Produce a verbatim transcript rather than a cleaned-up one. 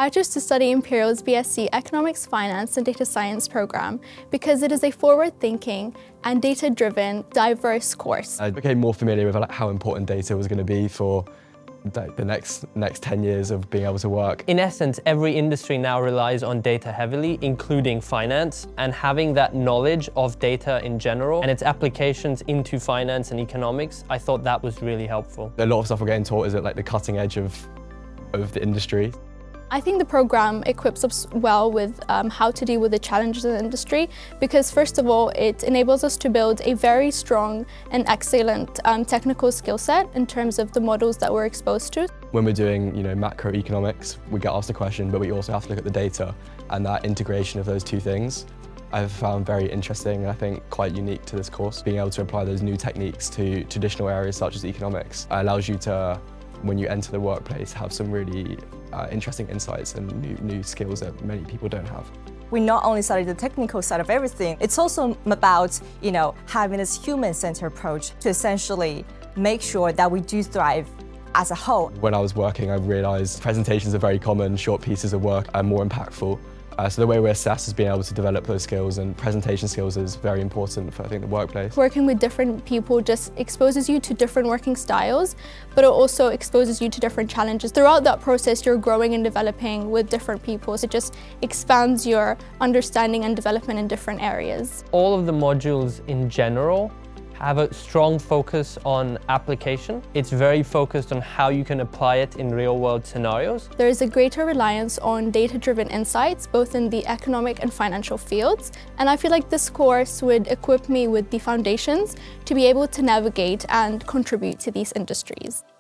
I chose to study Imperial's B S c Economics, Finance and Data Science program because it is a forward-thinking and data-driven, diverse course. I became more familiar with like, how important data was going to be for like, the next, next ten years of being able to work. In essence, every industry now relies on data heavily, including finance, and having that knowledge of data in general and its applications into finance and economics, I thought that was really helpful. A lot of stuff we're getting taught is at like, the cutting edge of, of the industry. I think the program equips us well with um, how to deal with the challenges in the industry because first of all, it enables us to build a very strong and excellent um, technical skill set in terms of the models that we're exposed to. When we're doing you know, macroeconomics, we get asked a question, but we also have to look at the data, and that integration of those two things I've found very interesting and I think quite unique to this course. Being able to apply those new techniques to traditional areas such as economics allows you to, when you enter the workplace, have some really uh, interesting insights and new, new skills that many people don't have. We not only study the technical side of everything, it's also about you know, having this human-centered approach to essentially make sure that we do thrive as a whole. When I was working, I realised presentations are very common, short pieces of work are more impactful. Uh, so the way we're assessed is being able to develop those skills, and presentation skills is very important for, I think, the workplace. Working with different people just exposes you to different working styles, but it also exposes you to different challenges. Throughout that process, you're growing and developing with different people, so it just expands your understanding and development in different areas. All of the modules in general have a strong focus on application. It's very focused on how you can apply it in real-world scenarios. There is a greater reliance on data-driven insights, both in the economic and financial fields, and I feel like this course would equip me with the foundations to be able to navigate and contribute to these industries.